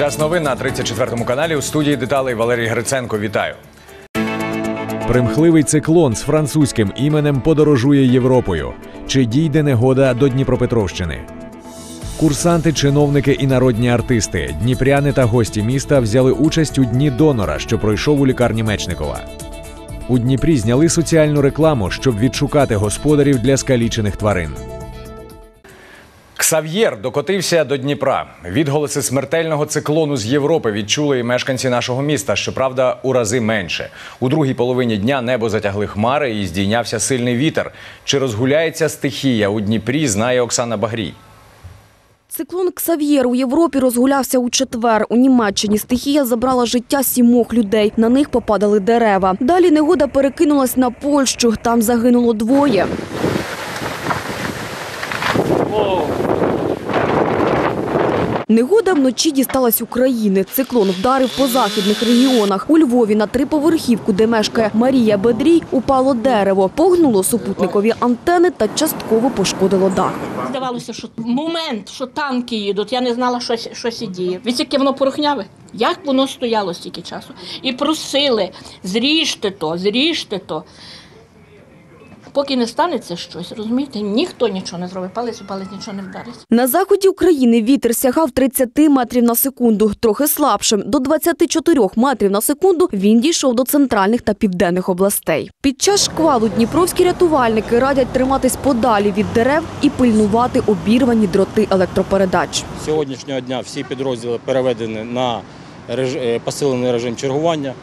Час новин на 34-му каналі. У студії деталей Валерій Гриценко. Вітаю. Примхливий циклон з французьким іменем подорожує Європою. Чи дійде негода до Дніпропетровщини? Курсанти, чиновники і народні артисти, дніпряни та гості міста взяли участь у Дні донора, що пройшов у лікарні Мечникова. У Дніпрі зняли соціальну рекламу, щоб відшукати господарів для скалічених тварин. Ксав'єр докотився до Дніпра. Відголоси смертельного циклону з Європи відчули і мешканці нашого міста, щоправда, у рази менше. У другій половині дня небо затягли хмари і здійнявся сильний вітер. Чи розгуляється стихія у Дніпрі, знає Оксана Багрій. Циклон Ксав'єр у Європі розгулявся у четвер. У Німеччині стихія забрала життя 7 людей. На них попадали дерева. Далі негода перекинулась на Польщу. Там загинуло 2. Негода вночі дісталась України. Циклон вдарив по західних регіонах. У Львові на 3-поверхівку, де мешкає Марія Бедрій, упало дерево, погнуло супутникові антени та частково пошкодило дах. Здавалося, що момент, що танки їдуть, я не знала, що діє. Ви яке воно порохняве? Як воно стояло стільки часу? І просили, зріжте то. Поки не станеться щось, розумієте, ніхто нічого не зробить, палець у палець нічого не вдарить. На заході України вітер сягав 30 метрів на секунду, трохи слабшим. До 24 метрів на секунду він дійшов до центральних та південних областей. Під час шквалу дніпровські рятувальники радять триматись подалі від дерев і пильнувати обірвані дроти електропередач. З сьогоднішнього дня всі підрозділи переведені на посилений режим чергування.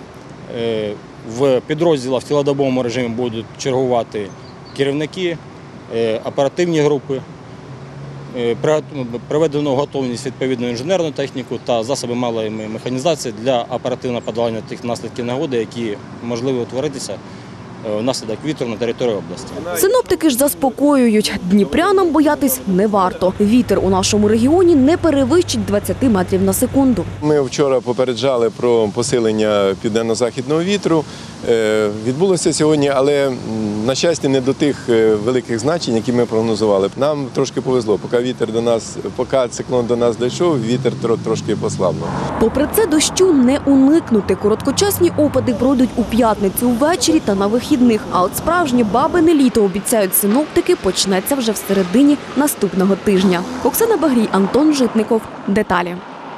В підрозділах в цілодобовому режимі будуть чергувати керівники, оперативні групи, приведено готовність відповідну інженерну техніку та засоби малої механізації для оперативного подолання тих наслідків негоди, які можливі утворитися внаслідок вітру на території області. Синоптики ж заспокоюють, дніпрянам боятись не варто. Вітер у нашому регіоні не перевищить 20 метрів на секунду. Ми вчора попереджали про посилення південно-західного вітру. Відбулося сьогодні, але, на щастя, не до тих великих значень, які ми прогнозували. Нам трошки повезло, поки циклон до нас дійшов, вітер трошки послабнув. Попри це, дощу не уникнути. Короткочасні опади пройдуть у п'ятницю ввечері та на вихідних. А от справжнє бабине літо, обіцяють синоптики, почнеться вже в середині наступного тижня. Оксана Багрій, Антон Житников. Деталі.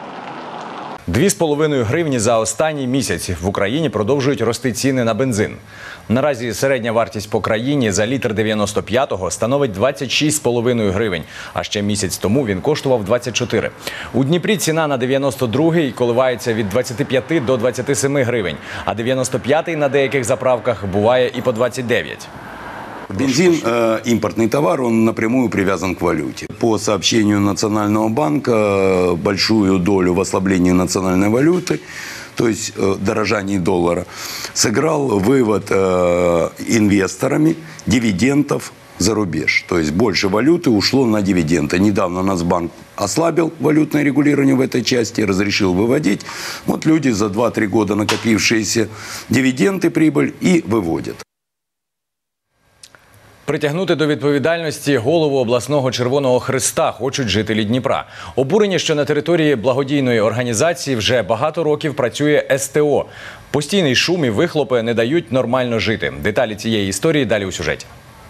2,5 гривні за останній місяць. В Україні продовжують рости ціни на бензин. Наразі середня вартість по країні за літр 95-го становить 26,5 гривень. А ще місяць тому він коштував 24. У Дніпрі ціна на 92-й коливається від 25 до 27 гривень. А 95-й на деяких заправках буває і по 29. Бензин – импортный товар, он напрямую привязан к валюте. По сообщению Национального банка, большую долю в ослаблении национальной валюты, то есть дорожании доллара, сыграл вывод инвесторами дивидендов за рубеж. То есть больше валюты ушло на дивиденды. Недавно Нацбанк ослабил валютное регулирование в этой части, разрешил выводить. Вот люди за 2-3 года накопившиеся дивиденды, прибыль и выводят. Притягнути до відповідальності голову обласного Червоного Хреста хочуть жителі Дніпра. Обурені, що на території благодійної організації вже багато років працює СТО. Постійний шум і вихлопи не дають нормально жити. Деталі цієї історії далі у сюжеті.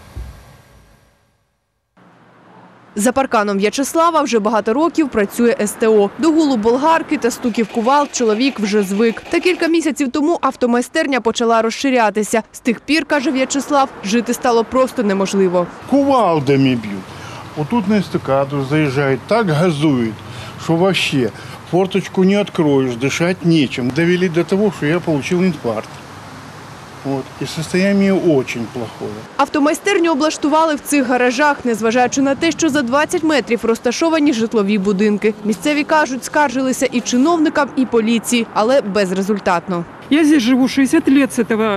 За парканом В'ячеслава вже багато років працює СТО. До гулу болгарки та стуків кувалд чоловік вже звик. Та кілька місяців тому автомайстерня почала розширятися. З тих пір, каже В'ячеслав, жити стало просто неможливо. Кувалдами б'ють. Отут на естакаду заїжджають, так газують, що взагалі форточку не відкроєш, дишати нечим. Довели до того, що я отримав інфаркт. І состояние дуже плохое. Автомайстерню облаштували в цих гаражах, незважаючи на те, що за 20 метрів розташовані житлові будинки. Місцеві кажуть, скаржилися і чиновникам, і поліції, але безрезультатно. Я здесь живу 60 лет с этого,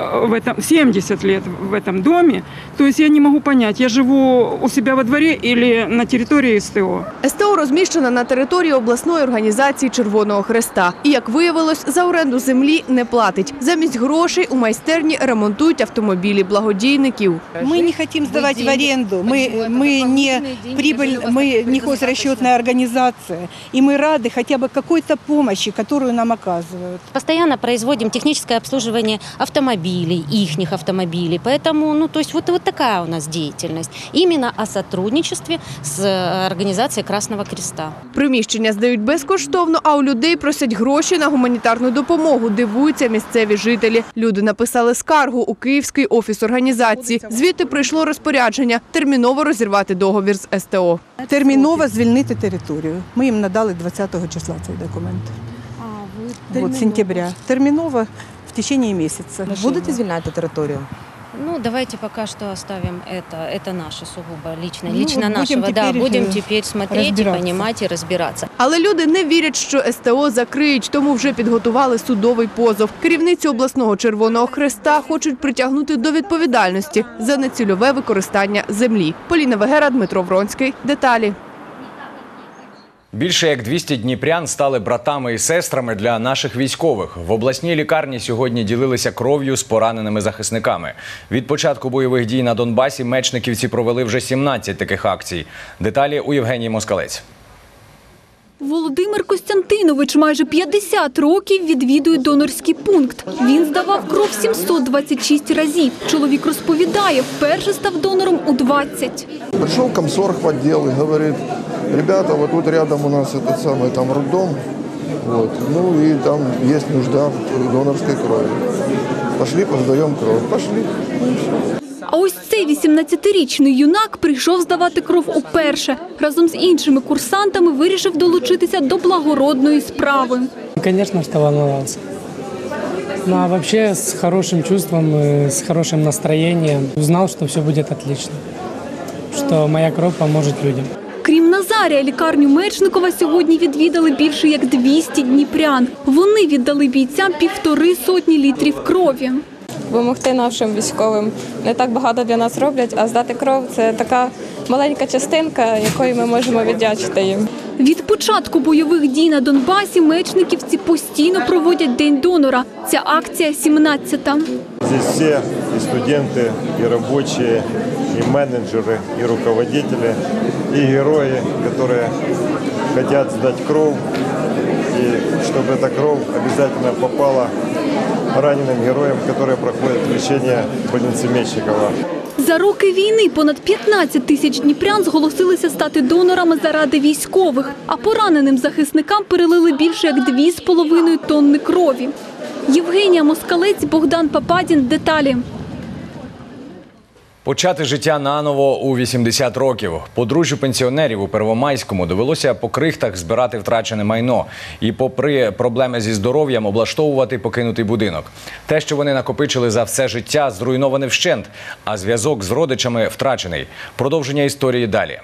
70 лет в этом доме. То есть я не могу понять, я живу у себя во дворе или на территории СТО. СТО розміщена на території обласної організації Червоного Хреста. І, як виявилось, за оренду землі не платить. Замість грошей у майстерні ремонтують автомобілі благодійників. Мы не хотим сдавать в аренду, мы не прибыль, мы не хозрасчетная организация. И мы рады хотя бы какой-то помощи, которую нам оказывают. Постоянно производим техническое обслуживание автомобилей, ихних автомобилей. Поэтому, то есть вот такая у нас деятельность. Именно о сотрудничестве с организацией Красного Креста. Приміщення здають безкоштовно, а у людей просять гроші на гуманітарну допомогу, дивуються місцеві жителі. Люди написали скаргу у Київський офіс організації. Звідти прийшло розпорядження – терміново розірвати договір з СТО. Терміново звільнити територію. Ми їм надали 20 числа цей документ. Вот, сентября. Терміново в течение місяця. Будете звільняти територію? Давайте пока что оставим это наше сугубо личное, Ну, лично будем нашего. теперь, Да, будем теперь смотреть, разбираться. понимать и разбираться. Але люди не вірять, що СТО закриють, тому вже підготували судовий позов. Керівницю обласного Червоного Хреста хочуть притягнути до відповідальності за нецільове використання землі. Поліна Вегера, Дмитро Вронський. Деталі. Більше як 200 дніпрян стали братами і сестрами для наших військових. В обласній лікарні сьогодні ділилися кров'ю з пораненими захисниками. Від початку бойових дій на Донбасі мечниківці провели вже 17 таких акцій. Деталі у Євгенії Москалець. Володимир Костянтинович майже 50 років відвідує донорський пункт. Він здавав кров 726 разів. Чоловік розповідає, вперше став донором у 20. Пришел комсорг в отдел и говорит: ребята, вот тут рядом у нас этот самый там роддом, вот, ну и там есть нужда в донорской крови. Пошли, поздаем кровь. Пошли. Ну и все. А ось цей 18-річний юнак прийшов здавати кров уперше. Разом з іншими курсантами вирішив долучитися до благородної справи. Конечно, что волновался. Ну а вообще с хорошим чувством, с хорошим настроением. Узнал, что все будет отлично. Что моя кров поможет людям. Крім Назарія, лікарню Мечникова сьогодні відвідали більше як 200 дніпрян. Вони віддали бійцям 1,5 літрів крові. Допомогти нашим військовим не так багато для нас роблять, а здати кров – це така маленька частинка, якою ми можемо віддячити їм. Від початку бойових дій на Донбасі мечниківці постійно проводять День донора. Ця акція 17-та. Здесь все и студенты, и рабочие, и менеджеры, и руководители, и герои, которые хотят сдать кровь, и чтобы эта кровь обязательно попала раненым героям, которые проходят лечение в больнице Мечникова. За роки війни понад 15 тисяч дніпрян зголосилися стати донорами заради військових, а пораненим захисникам перелили більше як 2,5 тонни крові. Євгенія Москалець, Богдан Пападін. Деталі. Почати життя наново у 80 років. Подружжю пенсіонерів у Первомайському довелося по крихтах збирати втрачене майно і, попри проблеми зі здоров'ям, облаштовувати покинутий будинок. Те, що вони накопичили за все життя, зруйноване вщент, а зв'язок з родичами втрачений. Продовження історії далі.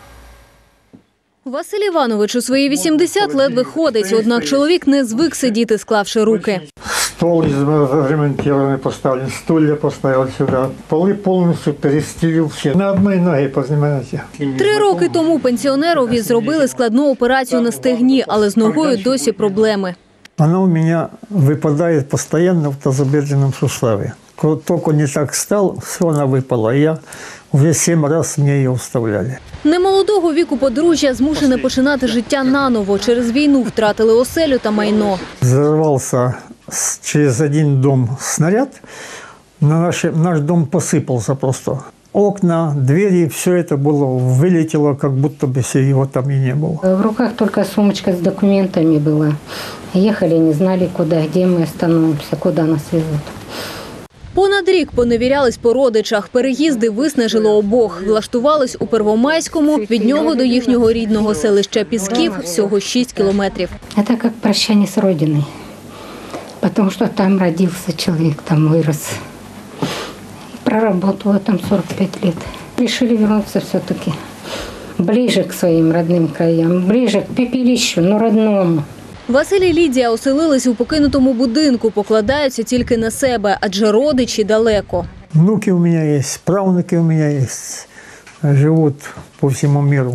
Василь Іванович у свої 80 ледве ходить, однак чоловік не звик сидіти, склавши руки. Стол заремонтированный поставлен, стулья поставил сюда, полы полностью перестелил все. На одной ноге позанимайте. 3 роки тому пенсіонерові зробили складну операцію на стегні, але з ногою досі проблеми. Она у меня выпадает постоянно в тазобедренном суставе. Только не так стал, все, она выпала. И я уже 7 раз мне ее вставляли. Немолодого віку подружжя змушене починати життя наново. Через війну втратили оселю та майно. Взорвался через один дом снаряд, наш дом посыпался просто. Окна, двери, все это вылетело, как будто бы его там и не было. В руках только сумочка с документами была. Ехали, не знали куда, где мы остановимся, куда нас везут. Понад рік поневірялись по родичах. Переїзди виснажили обох. Влаштувались у Первомайському. Від нього до їхнього рідного селища Пісків всього 6 кілометрів. Это как прощание с родиной. Потому что там родился человек, там вырос. Проработала там 45 лет. Решили вернуться все-таки ближе к своим родным краям, ближе к пепелищу, но родному. Василь і Лідія оселились у покинутому будинку, покладаються тільки на себе, адже родичі далеко. Внуки у меня есть, правнуки у меня есть, живут по всему миру.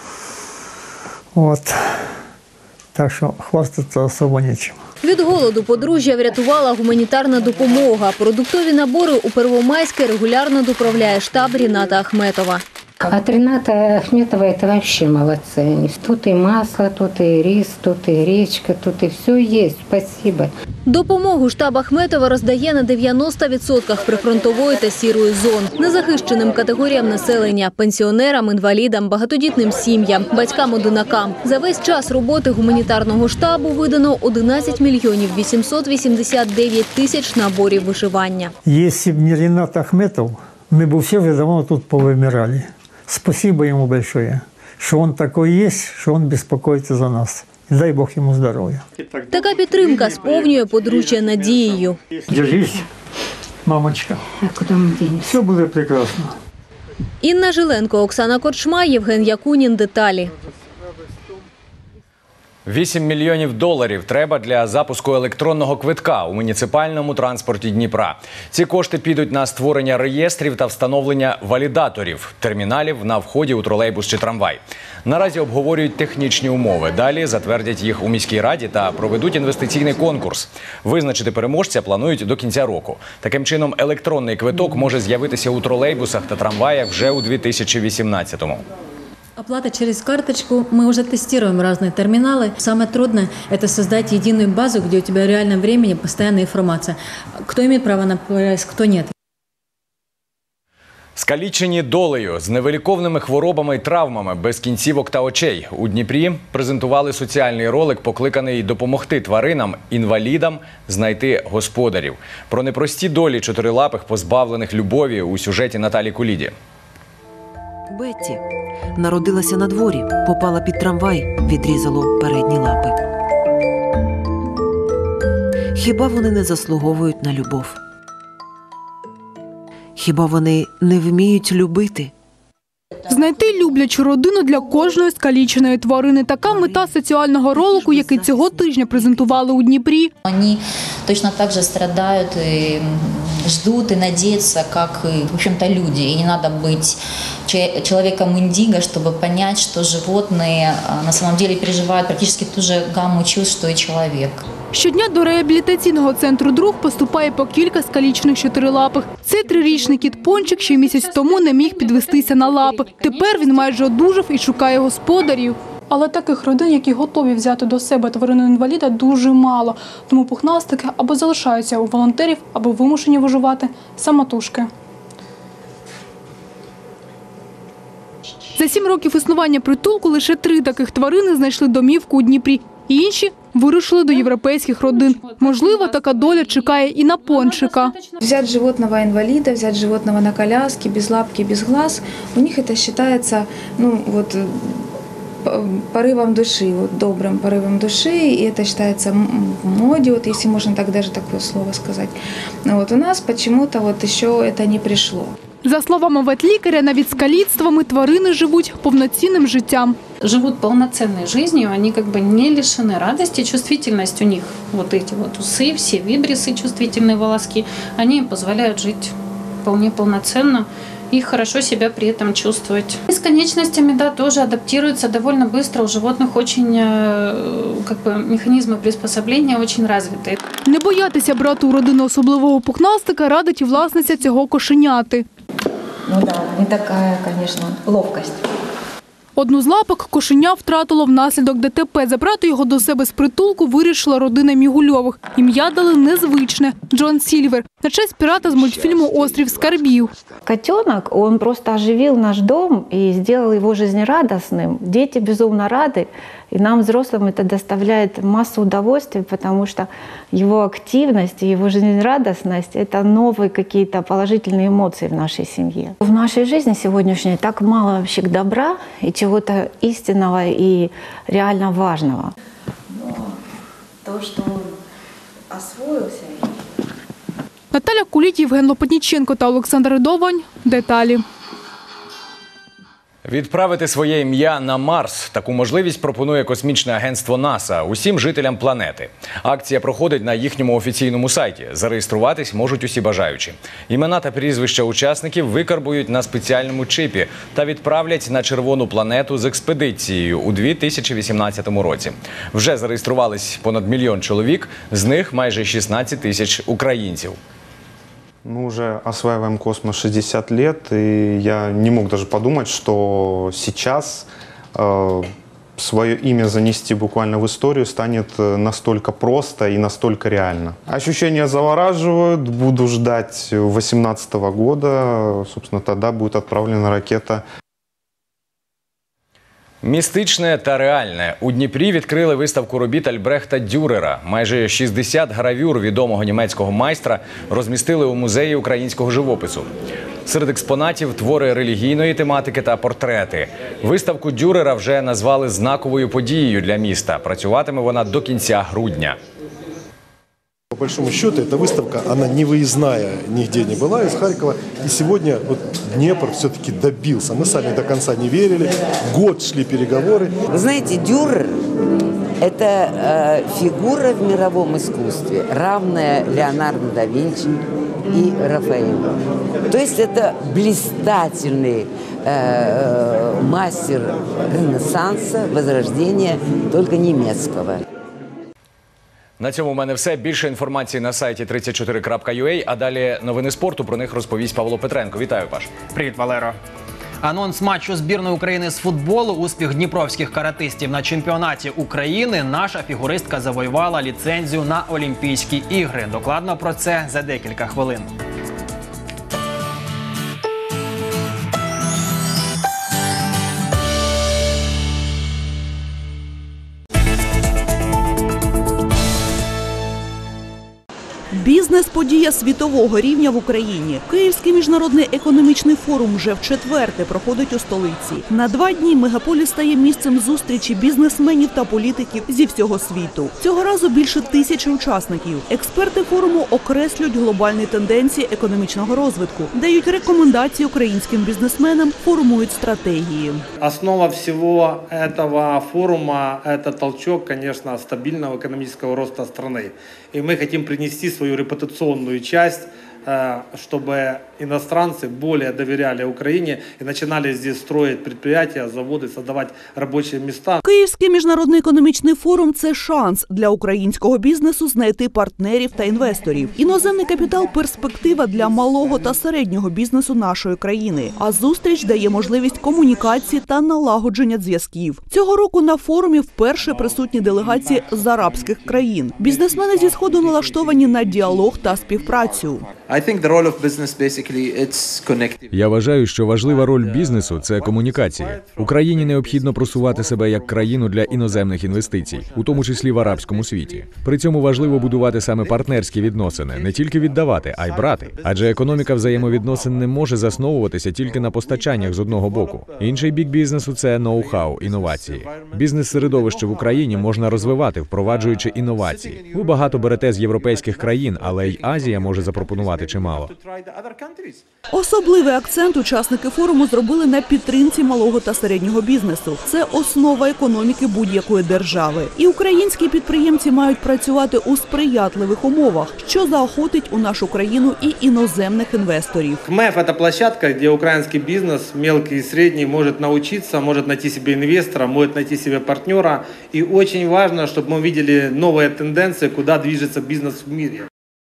Вот. Так что хвастаться особо нечем. Від голоду подружжя врятувала гуманітарна допомога. Продуктові набори у Первомайське регулярно доправляє штаб Ріната Ахметова. От Рената Ахметова это вообще молодцы. Они. Тут и масло, тут и рис, тут и гречка, тут и все есть. Спасибо. Допомогу штаб Ахметова роздає на 90% прифронтової та сірої зон. Незахищеним категоріям населення – пенсіонерам, інвалідам, багатодітним сім'ям, батькам-одинакам. За весь час роботи гуманітарного штабу видано 11 мільйонів 889 тисяч наборів виживання. Если бы не Ренат Ахметов, мы бы все уже давно тут повымирали. Спасибо ему большое, что он такой есть, что он беспокоится за нас. И дай Бог ему здоровья. Така підтримка сповнює подружжя надією. Держись, мамочка. А куда мы денемся? Все будет прекрасно. Інна Жиленко, Оксана Корчма, Євген Якунін. Деталі. 8 мільйонів доларів треба для запуску електронного квитка у муніципальному транспорті Дніпра. Ці кошти підуть на створення реєстрів та встановлення валідаторів, терміналів на вході у тролейбус чи трамвай. Наразі обговорюють технічні умови. Далі затвердять їх у міській раді та проведуть інвестиційний конкурс. Визначити переможця планують до кінця року. Таким чином, електронний квиток може з'явитися у тролейбусах та трамваях вже у 2018-му. Оплата через карточку. Мы уже тестируем разные терминалы. Самое трудное – это создать единую базу, где у тебя в реальном времени постоянная информация. Кто имеет право на проезд, кто нет. Скалічені долею, з невиліковними хворобами й травмами, без кінцівок та очей. У Дніпрі презентували соціальний ролик, покликаний допомогти тваринам, інвалідам знайти господарів. Про непрості долі чотирилапих, позбавлених любові у сюжеті Наталі Куліді. Бетті народилася на дворі, попала під трамвай, відрізало передні лапи. Хіба вони не заслуговують на любов? Хіба вони не вміють любити? Знайти люблячу родину для кожної скаліченої тварини. Така мета соціального ролику, який цього тижня презентували у Дніпрі. Вони точно так же страдають і ждут и надеются, как, в общем-то, люди. И не надо быть человеком индиго, чтобы понять, что животные на самом деле переживают практически ту же гамму чувств, что и человек. Щодня до реабілітаційного центру «Друг» поступає по кілька скалічених чотирилапих. Цей 3-річний кіт Пончик ще місяць тому не міг підвестися на лапи. Тепер він майже одужав і шукає господарів. Але таких родин, які готові взяти до себе тварину-інваліда, дуже мало. Тому пухнастики або залишаються у волонтерів, або вимушені виживати самотужки. За 7 років існування притулку лише 3 таких тварини знайшли домівку у Дніпрі. Інші вирушили до європейських родин. Можливо, така доля чекає і на Пончика. Взять животного-инвалида, взять животного на коляске, без лапки, без глаз, у них это считается, порывом души, добрым порывом души, и это считается в моде, если можно так даже такое слово сказать. У нас почему-то еще это не пришло. За словами ветлікаря, навіть з каліцтвами тварини живуть повноцінним життям. Живут полноценной жизнью, они не лишены радости, чувствительность у них, эти усы, все вибрисы, чувствительные волоски, они им позволяют жить вполне полноценно и хорошо себя при этом чувствовать. И с конечностями, тоже адаптируются довольно быстро, у животных очень, механизмы приспособления очень развиты. Не боятися брати у родину особливого пухнастика радить і власниця цього кошеняти. Не такая, конечно, ловкость. Одну з лапок кошеня втратило внаслідок ДТП. Забрати його до себе з притулку вирішила родина Мігульових. Ім'я дали незвичне – Джон Сільвер. На честь пірата з мультфільму «Острів скарбів». Котенок, он просто оживил наш дом и сделал его жизнерадостным. Дети безумно рады, и нам, взрослым, это доставляет массу удовольствия, потому что его активность и его жизнерадостность – это новые какие-то положительные эмоции в нашей семье. В нашей жизни сегодняшней так мало вообще добра и чего-то истинного и реально важного. Но то, что он освоился… Наталя Куліт, Євген Лопатніченко та Олександр Довань. Деталі. Відправити своє ім'я на Марс – таку можливість пропонує космічне агентство НАСА усім жителям планети. Акція проходить на їхньому офіційному сайті. Зареєструватись можуть усі бажаючі. Імена та прізвища учасників викарбують на спеціальному чипі та відправлять на червону планету з експедицією у 2018 році. Вже зареєструвались понад 1 мільйон чоловік, з них майже 16 тисяч українців. Мы уже осваиваем космос 60 лет, и я не мог даже подумать, что сейчас свое имя занести буквально в историю станет настолько просто и настолько реально. Ощущения завораживают, буду ждать 2018 года, собственно, тогда будет отправлена ракета. Містичне та реальне. У Дніпрі відкрили виставку робіт Альбрехта Дюрера. Майже 60 гравюр відомого німецького майстра розмістили у музеї українського живопису. Серед експонатів – твори релігійної тематики та портрети. Виставку Дюрера вже назвали знаковою подією для міста. Працюватиме вона до кінця грудня. По большому счету, эта выставка, она не выездная, нигде не была из Харькова. И сегодня вот Днепр все-таки добился. Мы сами до конца не верили. Год шли переговоры. Вы знаете, Дюрер – это фигура в мировом искусстве, равная Леонардо да Винчи и Рафаэлу. То есть это блистательный мастер Ренессанса, Возрождения, только немецкого. На цьому у мене все. Більше інформації на сайті 34.ua, а далі новини спорту. Про них розповість Павло Петренко. Вітаю, Паш. Привіт, Валеро. Анонс матчу збірної України з футболу, успіх дніпровських каратистів на чемпіонаті України. Наша фігуристка завоювала ліцензію на Олімпійські ігри. Докладно про це за декілька хвилин. Бізнес-подія світового рівня в Україні. Київський міжнародний економічний форум вже вчетверте проходить у столиці. На 2 дні мегаполіс стає місцем зустрічі бізнесменів та політиків зі всього світу. Цього разу більше 1000 учасників. Експерти форуму окреслюють глобальні тенденції економічного розвитку, дають рекомендації українським бізнесменам, формують стратегії. Основа всего этого форума – это толчок, конечно, стабильного экономического роста страны. И мы хотим принести свою репутационную часть, чтобы иностранцы более доверяли Украине и начинали здесь строить предприятия, заводы, создавать рабочие места. Київський міжнародний економічний форум – це шанс для українського бізнесу знайти партнерів та інвесторів. Іноземний капітал – перспектива для малого та середнього бізнесу нашої країни. А зустріч дає можливість комунікації та налагодження зв'язків. Цього року на форумі вперше присутні делегації з арабських країн. Бізнесмени зі Сходу налаштовані на діалог та співпрацю. Я вважаю, що важлива роль бізнесу – це комунікація. Україні необхідно просувати себе як країну для іноземних інвестицій, у тому числі в арабському світі. При цьому важливо будувати саме партнерські відносини, не тільки віддавати, а й брати. Адже економіка взаємовідносин не може засновуватися тільки на постачаннях з одного боку. Інший бік бізнесу – це ноу-хау, інновації. Бізнес-середовище в Україні можна розвивати, впроваджуючи інновації. Ви багато берете з європейських країн, але й Азія може запропонувати чимало. Особливий акцент учасники форуму зробили на підтримці малого та середнього бізнесу. Це основа економіки будь-якої держави. І українські підприємці мають працювати у сприятливих умовах, що заохотить у нашу країну і іноземних інвесторів. КМЭФ – это площадка, где украинский бизнес, мелкий и средний, может научиться, может найти себе инвестора, может найти себе партнера. И очень важно, чтобы мы видели новые тенденции, куда движется бизнес в мире.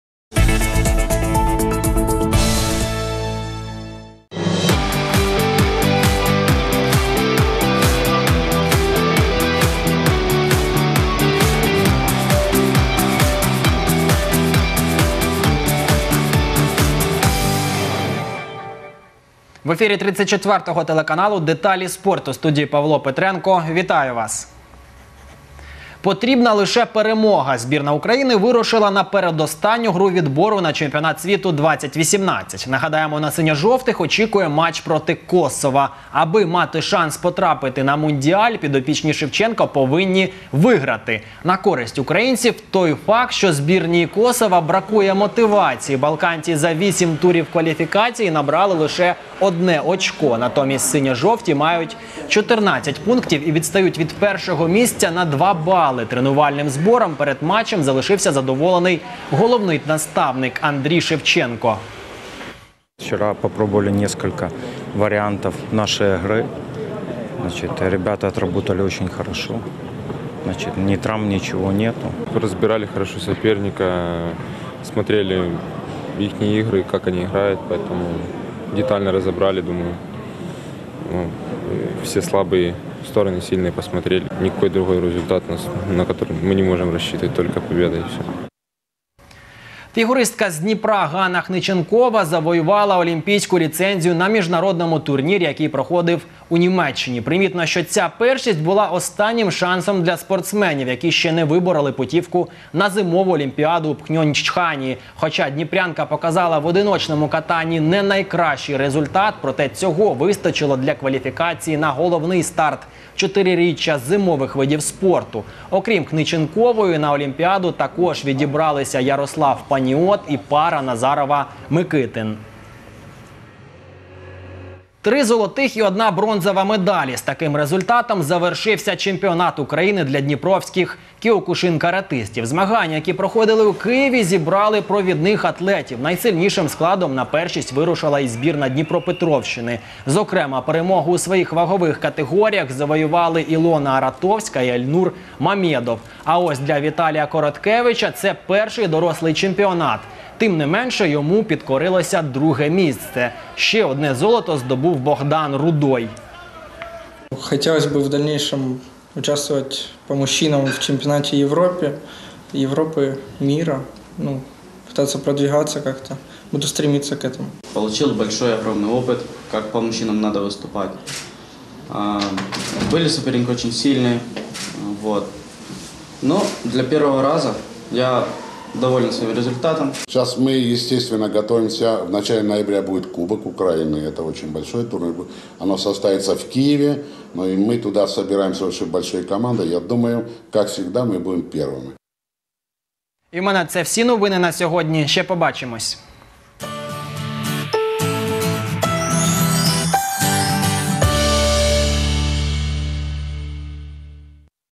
В ефірі 34-го телеканалу «Деталі спорту». В студії Павло Петренко. Вітаю вас! Потрібна лише перемога. Збірна України вирушила на передостанню гру відбору на чемпіонат світу 2018. Нагадаємо, на синьо-жовтих очікує матч проти Косова. Аби мати шанс потрапити на Мундіаль, підопічні Шевченка повинні виграти. На користь українців той факт, що збірній Косова бракує мотивації. Балканці за 8 турів кваліфікації набрали лише 1 очко. Натомість синьо-жовті мають 14 пунктів і відстають від першого місця на 2 бали. Тренувальним збором перед матчем залишився задоволений головний наставник Андрій Шевченко. Вчера попробовали несколько вариантов нашей игры. Ребята отработали очень хорошо. Ни травм, ничего нету. Разбирали хорошо соперника, смотрели их игры, как они играют, поэтому детально разобрали, думаю. Все слабые стороны, сильные посмотрели. Никакой другой результат, на который мы не можем рассчитывать, только победа и все. Фігуристка з Дніпра Ганна Хниченкова завоювала олімпійську ліцензію на міжнародному турнірі, який проходив у Німеччині. Примітно, що ця першість була останнім шансом для спортсменів, які ще не вибороли путівку на зимову олімпіаду у Пхьончхані. Хоча дніпрянка показала в одиночному катанні не найкращий результат, проте цього вистачило для кваліфікації на головний старт 4-річчя зимових видів спорту. Окрім Хниченкової, на олімпіаду також відібралися Ярослав Паніот і пара Назарова-Микитин. 3 золотих і 1 бронзова медалі. З таким результатом завершився чемпіонат України для дніпровських кіокушин-каратистів. Змагання, які проходили у Києві, зібрали провідних атлетів. Найсильнішим складом на першість вирушила і збірна Дніпропетровщини. Зокрема, перемогу у своїх вагових категоріях завоювали Ілона Аратовська і Ельнур Мамєдов. А ось для Віталія Короткевича це перший дорослий чемпіонат. Тим не менше, йому підкорилося 2-е місце. Ще 1 золото здобув Богдан Рудой. Хотелось бы в дальнейшем участвовать по мужчинам в чемпионате Европы, мира. Пытаться продвигаться как-то. Буду стремиться к этому. Получил большой, огромный опыт, как по мужчинам надо выступать. Были соперники очень сильные. Но для первого раза я доволен своим результатом. Сейчас мы, естественно, готовимся. В начале ноября будет Кубок Украины. Это очень большой турнир. Оно состоится в Киеве. Но и мы туда собираемся очень большой командой. Я думаю, как всегда, мы будем первыми. І в мене це всі новини на сьогодні. Ще побачимось.